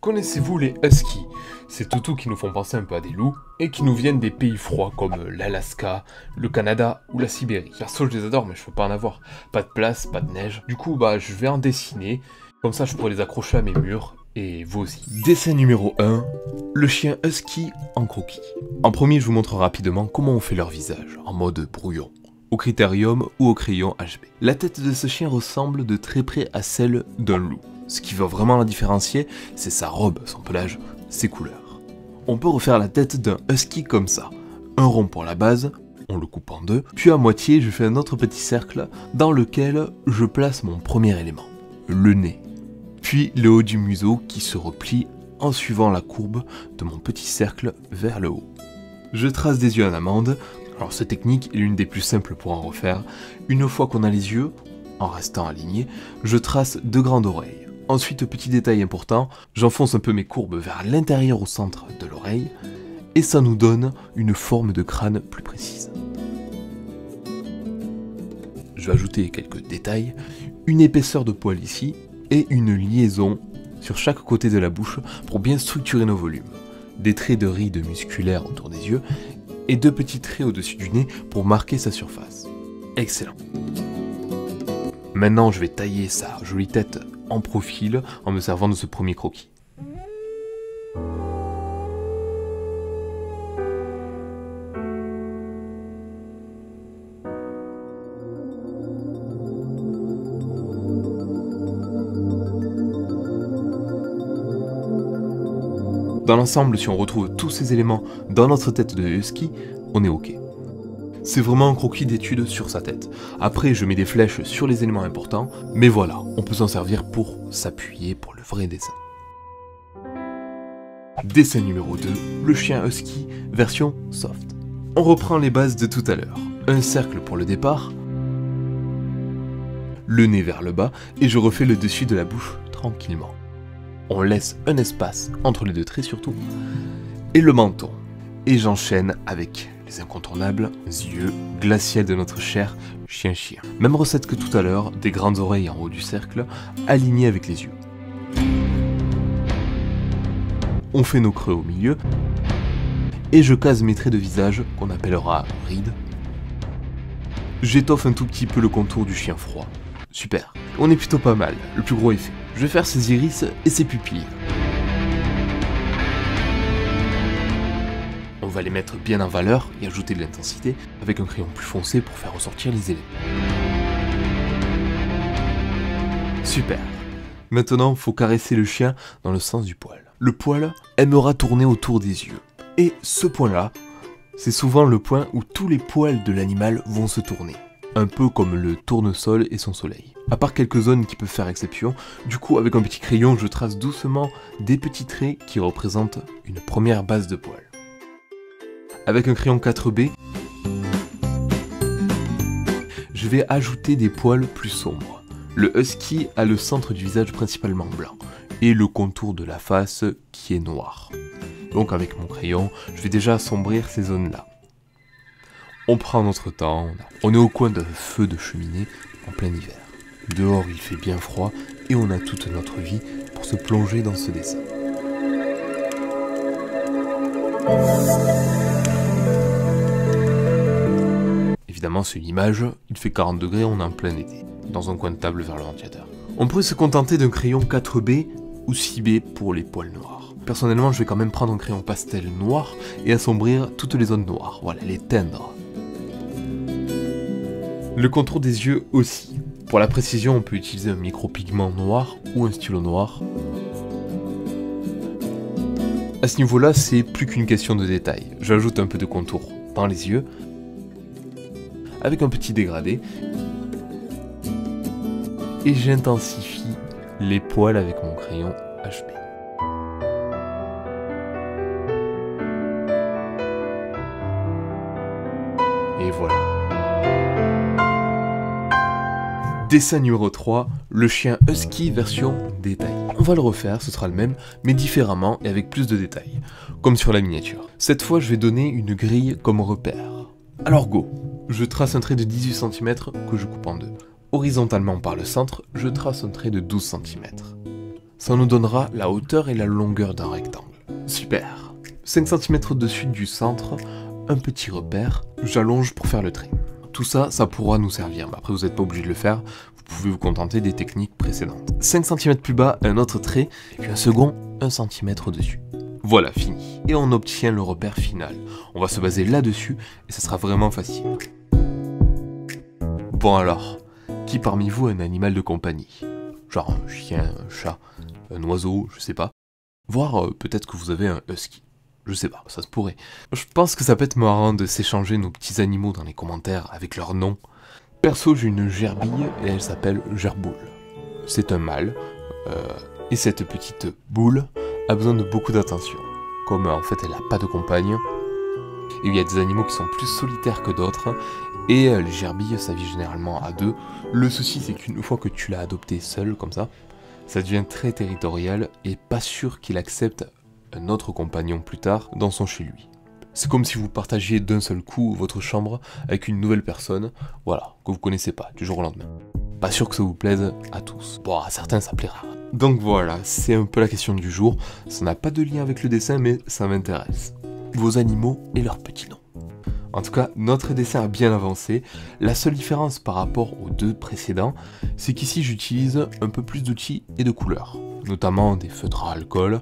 Connaissez-vous les huskies? Ces toutous qui nous font penser un peu à des loups et qui nous viennent des pays froids comme l'Alaska, le Canada ou la Sibérie. Perso, je les adore, mais je peux pas en avoir. Pas de place, pas de neige. Du coup, je vais en dessiner. Comme ça, je pourrais les accrocher à mes murs. Et vous aussi. Dessin numéro 1, le chien husky en croquis. En premier, je vous montre rapidement comment on fait leur visage, en mode brouillon, au critérium ou au crayon HB. La tête de ce chien ressemble de très près à celle d'un loup. Ce qui va vraiment la différencier, c'est sa robe, son pelage, ses couleurs. On peut refaire la tête d'un husky comme ça. Un rond pour la base, on le coupe en deux, puis à moitié, je fais un autre petit cercle dans lequel je place mon premier élément, le nez. Puis le haut du museau qui se replie en suivant la courbe de mon petit cercle vers le haut. Je trace des yeux en amande. Alors cette technique est l'une des plus simples pour en refaire. Une fois qu'on a les yeux, en restant aligné, je trace deux grandes oreilles. Ensuite, petit détail important, j'enfonce un peu mes courbes vers l'intérieur au centre de l'oreille, et ça nous donne une forme de crâne plus précise. Je vais ajouter quelques détails, une épaisseur de poil ici, et une liaison sur chaque côté de la bouche pour bien structurer nos volumes. Des traits de rides musculaires autour des yeux, et deux petits traits au-dessus du nez pour marquer sa surface. Excellent. Maintenant, je vais tailler sa jolie tête en profil en me servant de ce premier croquis. Dans l'ensemble, si on retrouve tous ces éléments dans notre tête de husky, on est ok. C'est vraiment un croquis d'étude sur sa tête. Après, je mets des flèches sur les éléments importants, mais voilà, on peut s'en servir pour s'appuyer pour le vrai dessin. Dessin numéro 2, le chien husky, version soft. On reprend les bases de tout à l'heure. Un cercle pour le départ, le nez vers le bas, et je refais le dessus de la bouche tranquillement. On laisse un espace entre les deux traits surtout, et le menton. Et j'enchaîne avec les incontournables yeux glaciels de notre cher chien-chien. Même recette que tout à l'heure, des grandes oreilles en haut du cercle, alignées avec les yeux. On fait nos creux au milieu, et je case mes traits de visage, qu'on appellera rides. J'étoffe un tout petit peu le contour du chien froid. Super, on est plutôt pas mal, le plus gros est fait. Je vais faire ses iris et ses pupilles. On va les mettre bien en valeur et ajouter de l'intensité avec un crayon plus foncé pour faire ressortir les éléments. Super. Maintenant, il faut caresser le chien dans le sens du poil. Le poil aimera tourner autour des yeux. Et ce point-là, c'est souvent le point où tous les poils de l'animal vont se tourner. Un peu comme le tournesol et son soleil. À part quelques zones qui peuvent faire exception, du coup avec un petit crayon je trace doucement des petits traits qui représentent une première base de poils. Avec un crayon 4B, je vais ajouter des poils plus sombres. Le husky a le centre du visage principalement blanc, et le contour de la face qui est noir. Donc avec mon crayon, je vais déjà assombrir ces zones-là. On prend notre temps, on est au coin d'un feu de cheminée en plein hiver. Dehors il fait bien froid et on a toute notre vie pour se plonger dans ce dessin. Évidemment c'est une image, il fait 40 degrés, on est en plein été, dans un coin de table vers le ventilateur. On pourrait se contenter d'un crayon 4B ou 6B pour les poils noirs. Personnellement je vais quand même prendre un crayon pastel noir et assombrir toutes les zones noires, voilà, les teindre. Le contour des yeux aussi. Pour la précision, on peut utiliser un micropigment noir ou un stylo noir. À ce niveau-là, c'est plus qu'une question de détail. J'ajoute un peu de contour dans les yeux, avec un petit dégradé, et j'intensifie les poils avec mon crayon HB. Et voilà. Dessin numéro 3, le chien husky version détail. On va le refaire, ce sera le même, mais différemment et avec plus de détails, comme sur la miniature. Cette fois, je vais donner une grille comme repère. Alors go, je trace un trait de 18 cm que je coupe en deux. Horizontalement par le centre, je trace un trait de 12 cm. Ça nous donnera la hauteur et la longueur d'un rectangle. Super. 5 cm au-dessus du centre, un petit repère, j'allonge pour faire le trait. Tout ça, ça pourra nous servir, mais après vous n'êtes pas obligé de le faire, vous pouvez vous contenter des techniques précédentes. 5 cm plus bas, un autre trait, et puis un second, 1 cm au-dessus. Voilà, fini. Et on obtient le repère final. On va se baser là-dessus, et ça sera vraiment facile. Bon alors, qui parmi vous a un animal de compagnie? Genre un chien, un chat, un oiseau, je sais pas. Voire peut-être que vous avez un husky. Je sais pas, ça se pourrait. Je pense que ça peut être marrant de s'échanger nos petits animaux dans les commentaires avec leur nom. Perso, j'ai une gerbille et elle s'appelle Gerboule. C'est un mâle, et cette petite boule a besoin de beaucoup d'attention. Comme en fait elle n'a pas de compagne, et il y a des animaux qui sont plus solitaires que d'autres, et les gerbilles ça vit généralement à deux. Le souci c'est qu'une fois que tu l'as adopté seul comme ça devient très territorial et pas sûr qu'il accepte un autre compagnon plus tard dans son chez lui. C'est comme si vous partagiez d'un seul coup votre chambre avec une nouvelle personne, voilà, que vous connaissez pas, du jour au lendemain. Pas sûr que ça vous plaise à tous. Bon, à certains ça plaira. Donc voilà, c'est un peu la question du jour. Ça n'a pas de lien avec le dessin, mais ça m'intéresse. Vos animaux et leurs petits noms. En tout cas, notre dessin a bien avancé. La seule différence par rapport aux deux précédents, c'est qu'ici j'utilise un peu plus d'outils et de couleurs, notamment des feutres à alcool.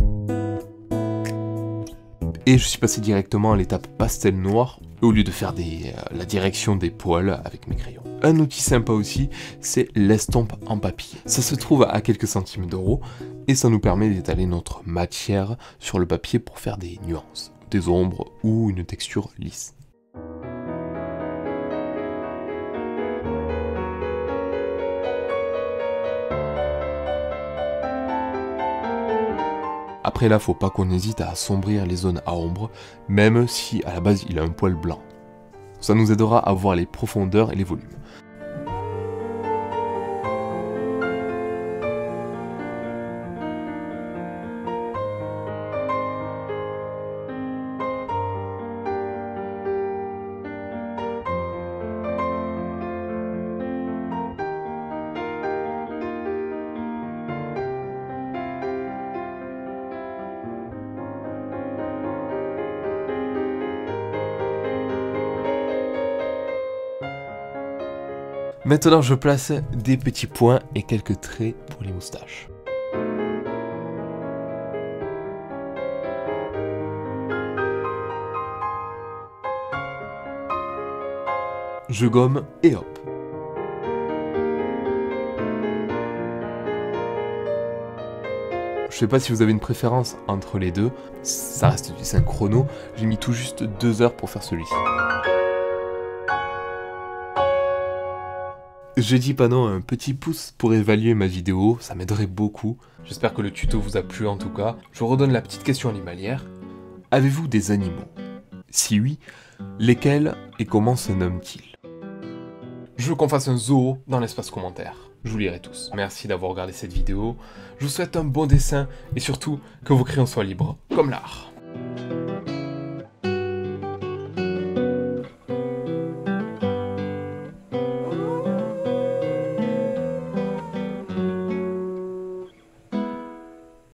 Et je suis passé directement à l'étape pastel noir, au lieu de faire la direction des poils avec mes crayons. Un outil sympa aussi, c'est l'estompe en papier. Ça se trouve à quelques centimes d'euros, et ça nous permet d'étaler notre matière sur le papier pour faire des nuances, des ombres ou une texture lisse. Après là, faut pas qu'on hésite à assombrir les zones à ombre, même si à la base il a un poil blanc. Ça nous aidera à voir les profondeurs et les volumes. Maintenant, je place des petits points et quelques traits pour les moustaches. Je gomme et hop. Je sais pas si vous avez une préférence entre les deux, ça reste du dessin chrono, j'ai mis tout juste 2 heures pour faire celui-ci. Je dis pas non à un petit pouce pour évaluer ma vidéo, ça m'aiderait beaucoup. J'espère que le tuto vous a plu en tout cas. Je vous redonne la petite question animalière. Avez-vous des animaux? Si oui, lesquels et comment se nomment-ils? Je veux qu'on fasse un zoo dans l'espace commentaire. Je vous lirai tous. Merci d'avoir regardé cette vidéo. Je vous souhaite un bon dessin et surtout que vos crayons soient libres, comme l'art.